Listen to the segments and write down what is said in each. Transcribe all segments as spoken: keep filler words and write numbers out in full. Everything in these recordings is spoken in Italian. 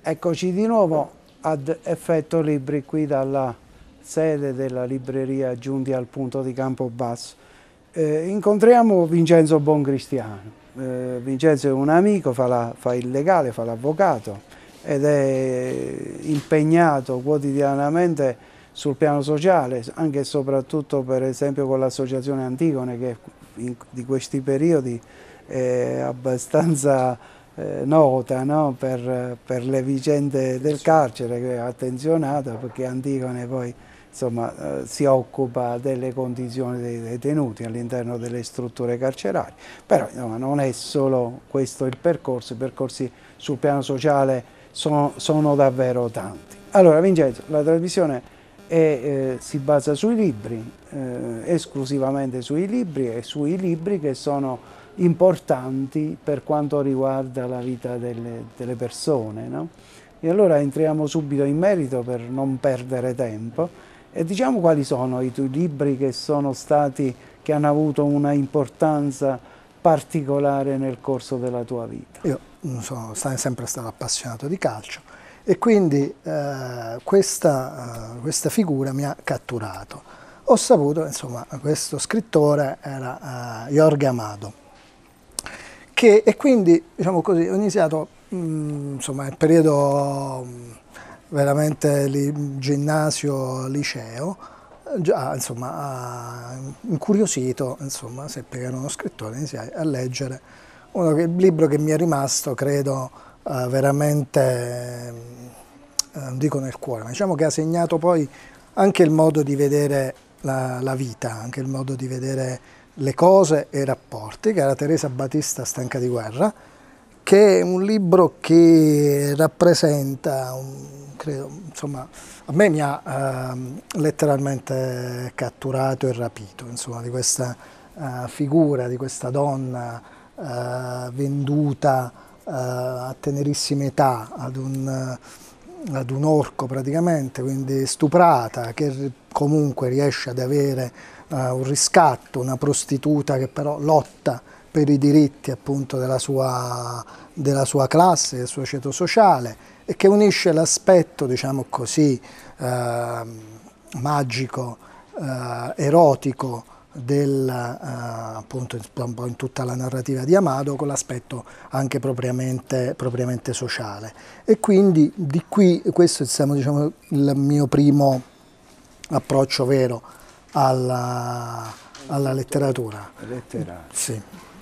Eccoci di nuovo ad Effetto Libri qui dalla sede della libreria Giunti al Punto di Campobasso. Eh, incontriamo Vincenzo Boncristiano. Eh, Vincenzo è un amico, fa, la, fa il legale, fa l'avvocato ed è impegnato quotidianamente sul piano sociale, anche e soprattutto per esempio con l'associazione Antigone, che in, di questi periodi è abbastanza Eh, nota, no? per, per le vicende del carcere, che è attenzionata perché Antigone poi insomma, eh, si occupa delle condizioni dei detenuti all'interno delle strutture carcerarie, però insomma, non è solo questo il percorso, i percorsi sul piano sociale sono, sono davvero tanti. Allora Vincenzo, la trasmissione è, eh, si basa sui libri, eh, esclusivamente sui libri e sui libri che sono importanti per quanto riguarda la vita delle, delle persone, no? E allora entriamo subito in merito per non perdere tempo e diciamo quali sono i tuoi libri che sono stati, che hanno avuto una importanza particolare nel corso della tua vita. Io sono sempre stato appassionato di calcio e quindi eh, questa, uh, questa figura mi ha catturato. Ho saputo, insomma, questo scrittore era uh, Jorge Amado. Che, e quindi, diciamo così, ho iniziato mh, insomma, il periodo mh, veramente li, ginnasio, liceo, già insomma, incuriosito, insomma, seppi che era uno scrittore, iniziai a leggere uno che, il libro che mi è rimasto, credo, uh, veramente, uh, non dico nel cuore, ma diciamo che ha segnato poi anche il modo di vedere la, la vita, anche il modo di vedere le cose e i rapporti, che era Teresa Batista Stanca di guerra, che è un libro che rappresenta, un, credo, insomma, a me mi ha eh, letteralmente catturato e rapito, insomma, di questa eh, figura, di questa donna eh, venduta eh, a tenerissima età ad un, ad un orco praticamente, quindi stuprata, che comunque riesce ad avere Uh, un riscatto, una prostituta che però lotta per i diritti appunto della sua, della sua classe, del suo ceto sociale e che unisce l'aspetto, diciamo così, uh, magico, uh, erotico del, uh, appunto un po' in tutta la narrativa di Amado con l'aspetto anche propriamente, propriamente sociale. E quindi di qui questo è diciamo, il mio primo approccio vero Alla, alla letteratura. Letteraria. Sì.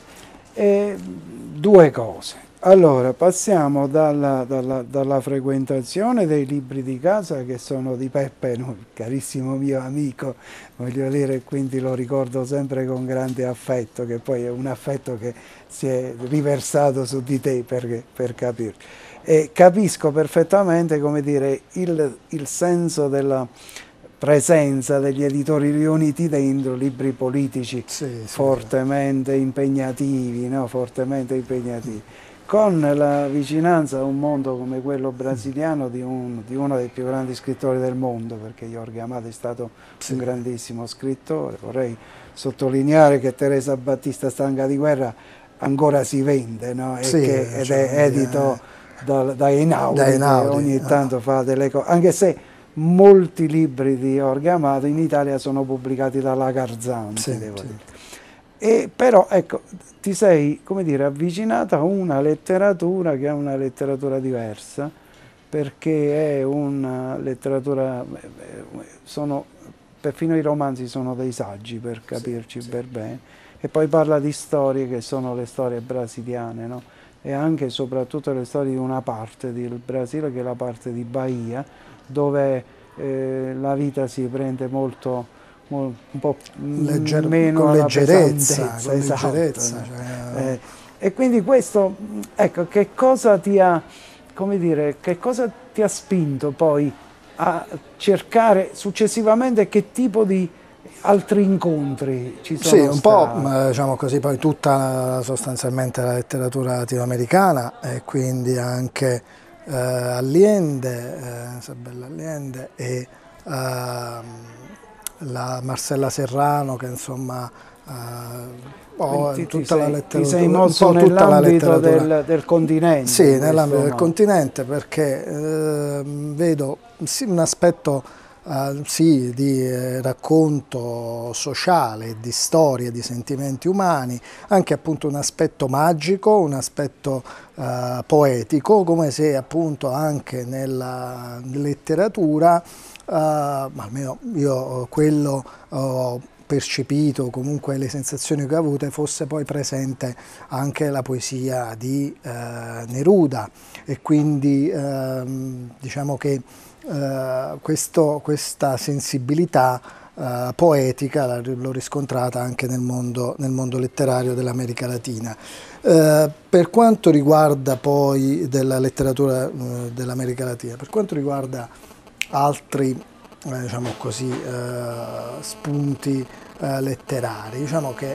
E due cose. Allora, passiamo dalla, dalla, dalla frequentazione dei libri di casa che sono di Peppe, no, carissimo mio amico, voglio dire, quindi lo ricordo sempre con grande affetto, che poi è un affetto che si è riversato su di te per, per capirlo. E capisco perfettamente, come dire, il, il senso della presenza degli editori riuniti dentro libri politici sì, sì, fortemente sì. impegnativi, no? fortemente impegnativi, con la vicinanza a un mondo come quello brasiliano di, un, di uno dei più grandi scrittori del mondo, perché Jorge Amado è stato sì. un grandissimo scrittore. Vorrei sottolineare che Teresa Batista Stanca di guerra ancora si vende, no? e sì, che, ed cioè, è edito eh, da, da Einaudi, da Einaudi, ogni tanto no. fa delle cose, anche se molti libri di Jorge Amado in Italia sono pubblicati dalla Garzanti, sì, devo sì. dire. E però, ecco, ti sei, come dire, avvicinata a una letteratura che è una letteratura diversa, perché è una letteratura, sono, perfino i romanzi sono dei saggi, per capirci sì, per sì. bene, e poi parla di storie che sono le storie brasiliane, no? E anche e soprattutto le storie di una parte del Brasile, che è la parte di Bahia, dove eh, la vita si prende molto, molto un po' Legger meno con leggerezza, pesantezza, con esatto, leggerezza cioè... eh, e quindi questo, ecco, che cosa ti ha, come dire, che cosa ti ha spinto poi a cercare successivamente, che tipo di altri incontri ci sono Sì, un stati? po', diciamo così, poi tutta sostanzialmente la letteratura latinoamericana e quindi anche eh, Allende, eh, Isabella Allende e eh, la Marcella Serrano, che insomma o ti, tutta ti la sei, letteratura, ti sei mosso nell'ambito del, del continente. Sì, nell'ambito del modo. continente, perché eh, vedo sì, un aspetto Uh, sì, di eh, racconto sociale, di storie, di sentimenti umani, anche appunto un aspetto magico, un aspetto uh, poetico, come se appunto anche nella letteratura, uh, ma almeno io quello ho percepito, comunque le sensazioni che ho avute, fosse poi presente anche la poesia di uh, Neruda, e quindi uh, diciamo che Uh, questo, questa sensibilità uh, poetica l'ho riscontrata anche nel mondo, nel mondo letterario dell'America Latina. Uh, per quanto riguarda poi della letteratura uh, dell'America Latina, per quanto riguarda altri eh, diciamo così, uh, spunti uh, letterari, diciamo che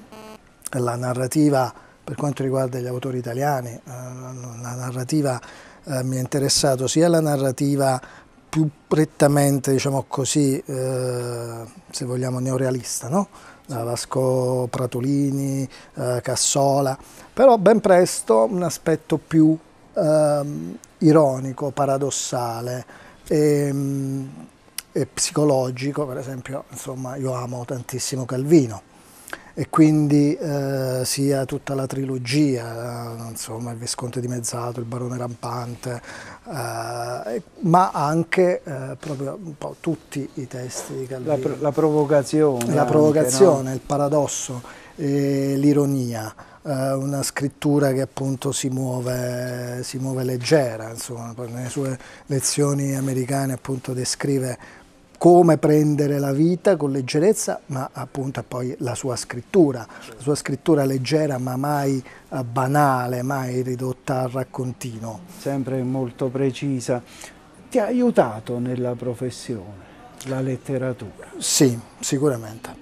la narrativa, per quanto riguarda gli autori italiani, uh, la narrativa uh, mi è interessato sia la narrativa più prettamente, diciamo così, eh, se vogliamo, neorealista, no? Vasco Pratolini, eh, Cassola, però ben presto un aspetto più eh, ironico, paradossale e, e psicologico. Per esempio, insomma, io amo tantissimo Calvino, e quindi eh, sia tutta la trilogia, eh, insomma, il Visconte di Mezzato, il Barone Rampante, eh, ma anche eh, proprio un po' tutti i testi di Calvino. La, la provocazione. La provocazione, anche, no? Il paradosso, eh, l'ironia, eh, una scrittura che appunto si muove, si muove leggera, insomma, nelle sue lezioni americane appunto descrive come prendere la vita con leggerezza, ma appunto poi la sua scrittura, la sua scrittura leggera ma mai uh, banale, mai ridotta al raccontino. Sempre molto precisa. Ti ha aiutato nella professione la letteratura? Sì, sicuramente,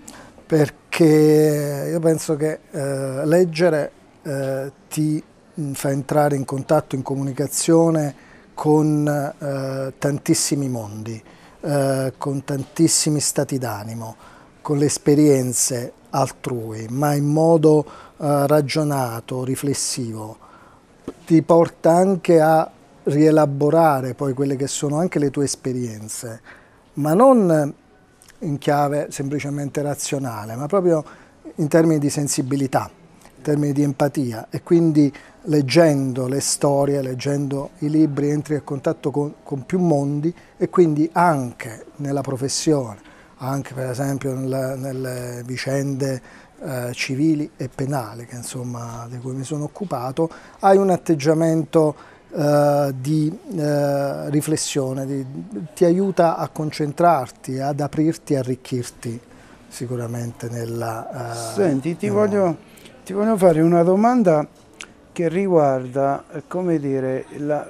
perché io penso che eh, leggere eh, ti fa entrare in contatto, in comunicazione con eh, tantissimi mondi. Eh, con tantissimi stati d'animo, con le esperienze altrui, ma in modo eh, ragionato, riflessivo. Ti porta anche a rielaborare poi quelle che sono anche le tue esperienze, ma non in chiave semplicemente razionale, ma proprio in termini di sensibilità, in termini di empatia, e quindi leggendo le storie, leggendo i libri, entri a contatto con, con più mondi, e quindi anche nella professione, anche per esempio nelle, nelle vicende eh, civili e penali che, insomma, di cui mi sono occupato, hai un atteggiamento eh, di eh, riflessione, di, ti aiuta a concentrarti, ad aprirti, a arricchirti sicuramente nella... Eh, Senti, ti voglio, ti voglio fare una domanda che riguarda, come dire,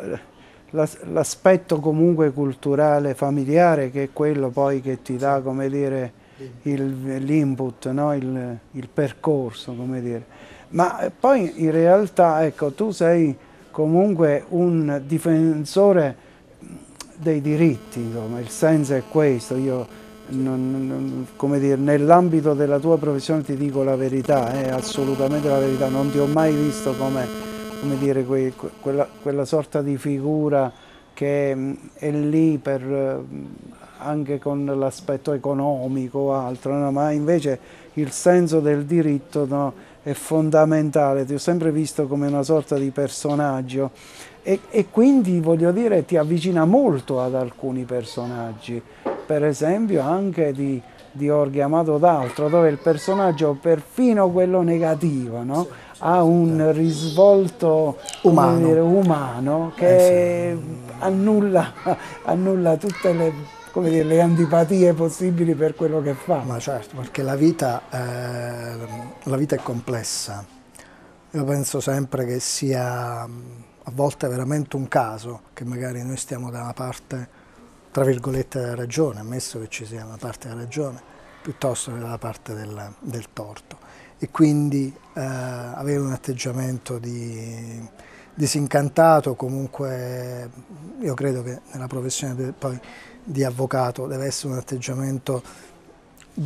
l'aspetto la, comunque culturale familiare, che è quello poi che ti dà, come dire, l'input, no? il, il percorso, come dire. Ma poi in realtà, ecco, tu sei comunque un difensore dei diritti, insomma, il senso è questo. Io Non, non, come dire, nell'ambito della tua professione ti dico la verità, è eh, assolutamente la verità, non ti ho mai visto come, come dire, que, que, quella, quella sorta di figura che mh, è lì per, mh, anche con l'aspetto economico o altro, no? Ma invece il senso del diritto, no, è fondamentale, ti ho sempre visto come una sorta di personaggio e, e quindi, voglio dire, ti avvicina molto ad alcuni personaggi. Per esempio anche di, di Jorge Amado d'Altro, dove il personaggio, perfino quello negativo, no? Ha un risvolto umano, dire, umano che eh sì. annulla, annulla tutte le, come dire, le antipatie possibili per quello che fa. Ma certo, perché la vita, eh, la vita è complessa. Io penso sempre che sia a volte veramente un caso che magari noi stiamo da una parte, tra virgolette, della ragione, ammesso che ci sia una parte della ragione, piuttosto che dalla parte del, del torto. E quindi eh, avere un atteggiamento di disincantato, comunque io credo che nella professione de, poi di avvocato deve essere un atteggiamento di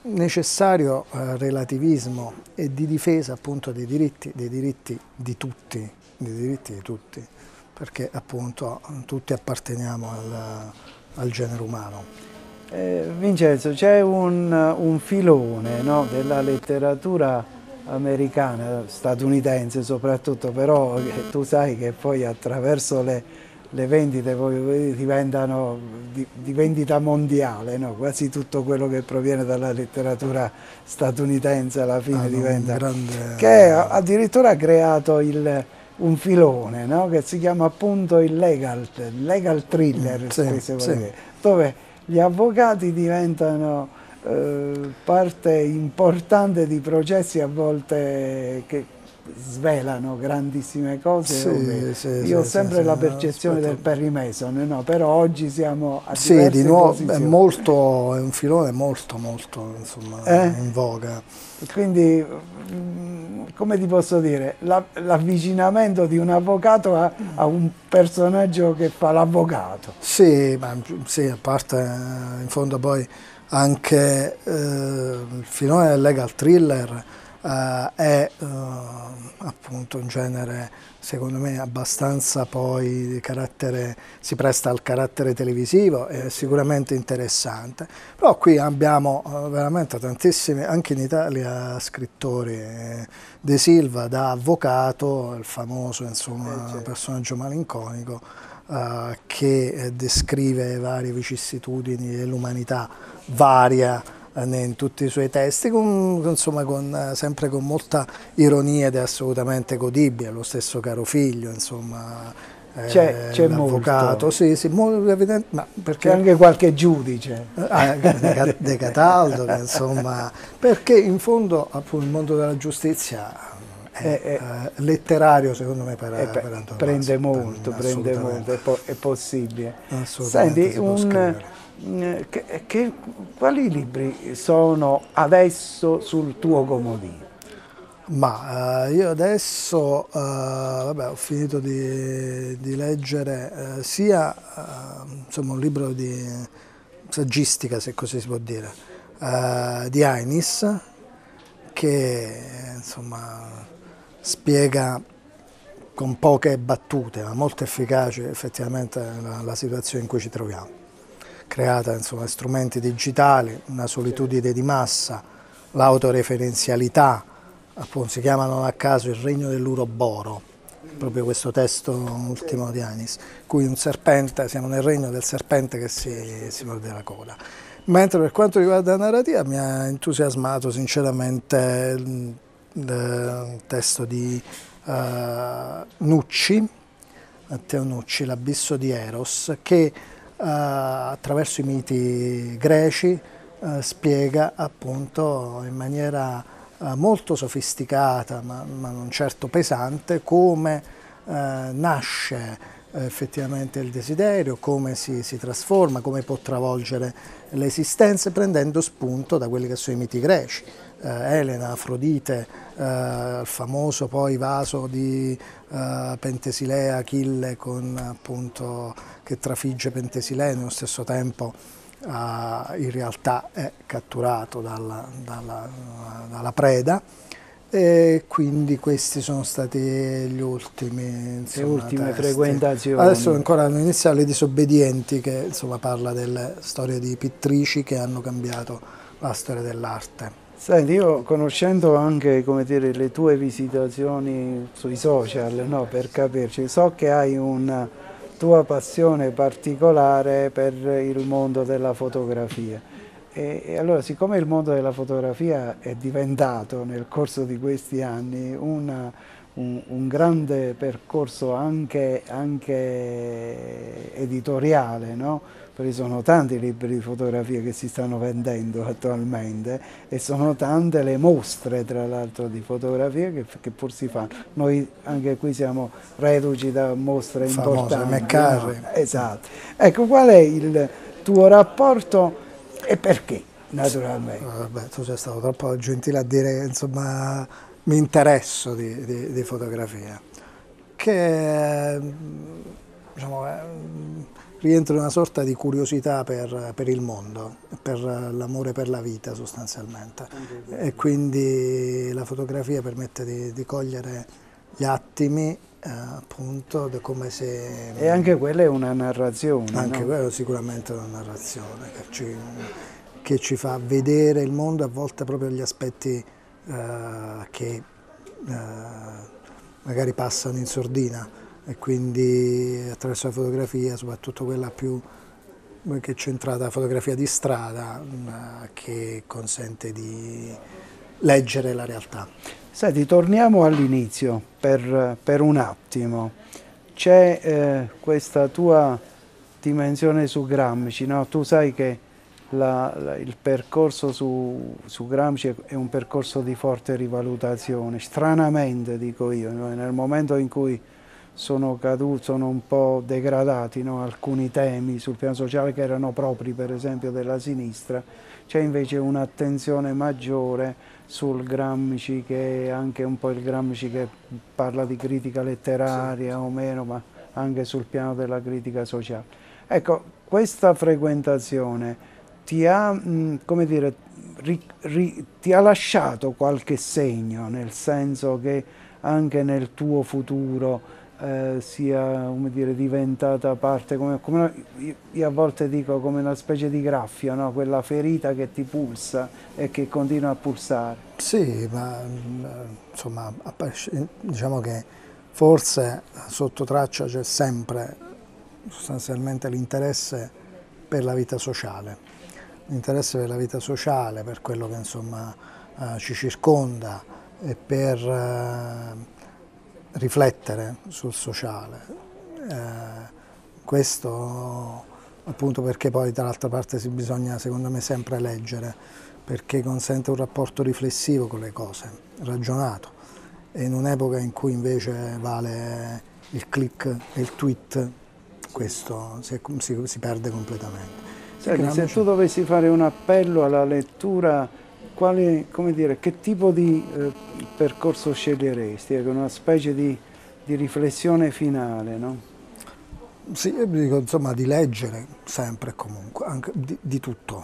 necessario eh, relativismo e di difesa appunto dei diritti, dei diritti di tutti, dei diritti di tutti, perché appunto tutti apparteniamo al, al genere umano. Eh, Vincenzo, c'è un, un filone, no, della letteratura americana, statunitense soprattutto, però eh, tu sai che poi attraverso le, le vendite poi diventano di, di vendita mondiale, no? Quasi tutto quello che proviene dalla letteratura statunitense alla fine Ah, diventa... grande... che addirittura ha creato il, un filone, no? Che si chiama appunto il legal, legal thriller, Mm, sì, se sì. dire, dove gli avvocati diventano eh, parte importante di processi a volte che svelano grandissime cose. Sì, sì, Io sì, ho sì, sempre sì, la no, percezione aspetta. del Perry Mason, no? Però oggi siamo a Sì, di diverse nuovo è posizioni. molto, è un filone molto, molto insomma, Eh? in voga. Quindi, mm, come ti posso dire, la- l'avvicinamento di un avvocato a, a un personaggio che fa l'avvocato. Sì, ma, sì, a parte eh, in fondo poi anche eh, il filone del legal thriller eh, è eh, appunto un genere secondo me abbastanza poi di carattere, si presta al carattere televisivo, è sicuramente interessante, però qui abbiamo eh, veramente tantissimi, anche in Italia, scrittori, eh, De Silva da avvocato, il famoso insomma Eh, certo. personaggio malinconico, Uh, che eh, descrive varie vicissitudini dell'umanità varia eh, in tutti i suoi testi, con, insomma, con, eh, sempre con molta ironia ed è assolutamente godibile, lo stesso Caro Figlio, insomma, C'è eh, c'è l'avvocato, molto. sì, sì, molto evidente, ma C'è perché anche qualche giudice. ah, De De Cataldo, che insomma, perché in fondo appunto, il mondo della giustizia è È, è- eh, letterario secondo me per, è pe- per antonomasia, prende per- molto, prende molto, assolutamente. è, po- è possibile. Assolutamente Senti, si può un, scrivere. mm, che- che- quali libri sono adesso sul tuo comodino? Ma eh, io adesso eh, vabbè, ho finito di, di leggere eh, sia eh, insomma, un libro di saggistica, se così si può dire, eh, di Ainis, che insomma, spiega con poche battute, ma molto efficaci effettivamente la, la situazione in cui ci troviamo. Creata insomma, strumenti digitali, una solitudine di massa, l'autoreferenzialità, appunto si chiamano a caso il regno dell'Uroboro, proprio questo testo ultimo di Anis, cui un serpente, siamo nel regno del serpente che si, si morde la coda. Mentre per quanto riguarda la narrativa mi ha entusiasmato sinceramente il, il testo di uh, Nucci, Matteo Nucci, L'abisso di Eros, che uh, attraverso i miti greci uh, spiega appunto in maniera uh, molto sofisticata ma, ma non certo pesante come uh, nasce effettivamente il desiderio, come si, si trasforma, come può travolgere le esistenze prendendo spunto da quelli che sono i miti greci. Eh, Elena, Afrodite, eh, il famoso poi vaso di eh, Pentesilea, Achille con, appunto, che trafigge Pentesilea, nello stesso tempo eh, in realtà è catturato dalla, dalla, dalla preda. E quindi questi sono stati gli ultimi insomma, Le ultime testi. frequentazioni. Adesso ancora hanno iniziato Le disobbedienti, che insomma parla delle storie di pittrici che hanno cambiato la storia dell'arte. Senti, io conoscendo anche, come dire, le tue visitazioni sui social, no, per capirci, so che hai una tua passione particolare per il mondo della fotografia. E, e allora, siccome il mondo della fotografia è diventato nel corso di questi anni una, un, un grande percorso anche, anche editoriale, no? Perché sono tanti libri di fotografia che si stanno vendendo attualmente e sono tante le mostre, tra l'altro, di fotografia che, che pur si fanno. Noi anche qui siamo reduci da mostre Famose importanti. McCarthy. No? Esatto. Ecco, qual è il tuo rapporto e perché, naturalmente? Vabbè, tu sei stato troppo gentile a dire che insomma mi interesso di, di, di fotografia, che diciamo, rientra in una sorta di curiosità per, per il mondo, per l'amore per la vita sostanzialmente. E quindi la fotografia permette di, di cogliere gli attimi, eh, appunto, come se... E anche quella è una narrazione, Anche no? quello sicuramente è una narrazione che ci, che ci fa vedere il mondo, a volte proprio gli aspetti eh, che eh, magari passano in sordina, e quindi attraverso la fotografia, soprattutto quella più che è centrata, la fotografia di strada, eh, che consente di leggere la realtà. Senti, torniamo all'inizio per, per un attimo. C'è eh, questa tua dimensione su Gramsci, no? Tu sai che la, la, il percorso su, su Gramsci è un percorso di forte rivalutazione, stranamente dico io, no? Nel momento in cui sono caduti, sono un po' degradati, no? Alcuni temi sul piano sociale che erano propri per esempio della sinistra, c'è invece un'attenzione maggiore sul Gramsci, che è anche un po' il Gramsci che parla di critica letteraria o meno, ma anche sul piano della critica sociale. Ecco, questa frequentazione ti ha, mh, come dire, ri, ri, ti ha lasciato qualche segno, nel senso che anche nel tuo futuro eh, sia, come dire, diventata parte, come, come io, io a volte dico come una specie di graffio, no? Quella ferita che ti pulsa e che continua a pulsare. Sì, ma insomma, diciamo che forse sotto traccia c'è sempre sostanzialmente l'interesse per la vita sociale, l'interesse per la vita sociale, per quello che insomma eh, ci circonda, e per eh, riflettere sul sociale. Eh, questo appunto perché poi dall'altra parte si bisogna, secondo me, sempre leggere, perché consente un rapporto riflessivo con le cose, ragionato, e in un'epoca in cui invece vale il click e il tweet, questo si, si, si perde completamente. Senti, se tu dovessi fare un appello alla lettura, quale, come dire, che tipo di eh, percorso sceglieresti? Ecco, una specie di, di riflessione finale, no? Sì, io dico insomma di leggere sempre e comunque, anche di, di tutto,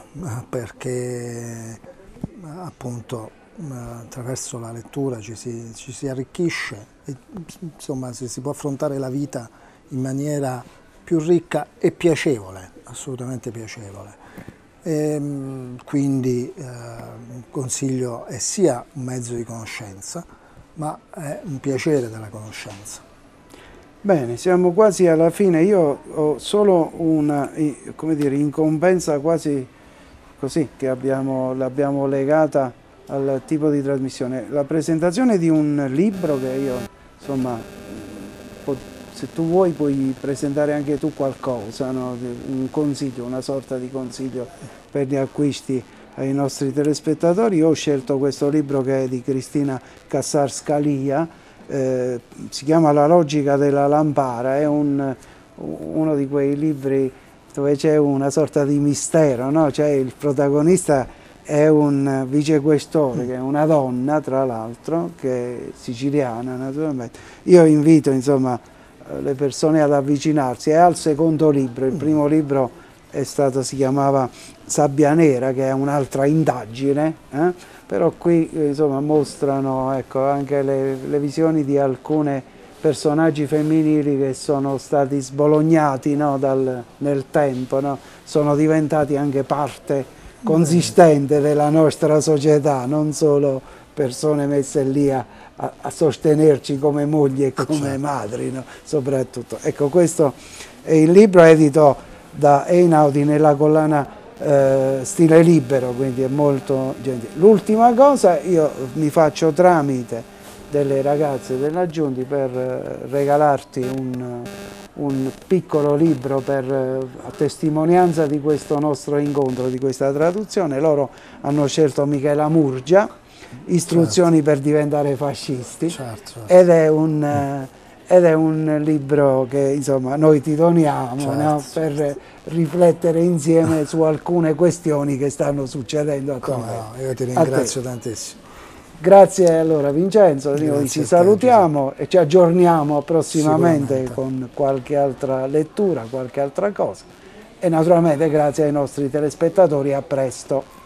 perché appunto attraverso la lettura ci si, ci si arricchisce e insomma si, si può affrontare la vita in maniera più ricca e piacevole, assolutamente piacevole. E, quindi eh, un consiglio è sia un mezzo di conoscenza, ma è un piacere della conoscenza. Bene, siamo quasi alla fine. Io ho solo una, come dire, incombenza quasi così, che abbiamo, l'abbiamo legata al tipo di trasmissione. La presentazione di un libro che io, insomma, se tu vuoi puoi presentare anche tu qualcosa, no? Un consiglio, una sorta di consiglio per gli acquisti ai nostri telespettatori. Io ho scelto questo libro che è di Cristina Cassar-Scalia, eh, si chiama La logica della lampara, è un, uno di quei libri dove c'è una sorta di mistero, no? Cioè il protagonista è un vicequestore, che è una donna tra l'altro, che è siciliana naturalmente. Io invito insomma le persone ad avvicinarsi. È al secondo libro, il primo libro è stato, si chiamava Sabbia Nera, che è un'altra indagine, eh? Però qui insomma mostrano, ecco, anche le, le visioni di alcuni personaggi femminili che sono stati sbolognati, no, dal, nel tempo, no? Sono diventati anche parte consistente della nostra società, non solo persone messe lì a, a, a sostenerci come mogli e come madri, no? Soprattutto. Ecco, questo è il libro edito da Einaudi nella collana eh, Stile Libero, quindi è molto gentile. L'ultima cosa, io mi faccio tramite delle ragazze della Giunti per regalarti un, un piccolo libro per, a testimonianza di questo nostro incontro, di questa traduzione. Loro hanno scelto Michela Murgia, Istruzioni certo. per diventare fascisti, certo, certo. Ed, è un, ed è un libro che insomma noi ti doniamo, certo, no? Per certo. riflettere insieme su alcune questioni che stanno succedendo attualmente. No, io ti ringrazio tantissimo. Grazie allora Vincenzo, Grazie noi a ci te, salutiamo e ci aggiorniamo prossimamente Sicuramente. con qualche altra lettura, qualche altra cosa e naturalmente grazie ai nostri telespettatori, a presto.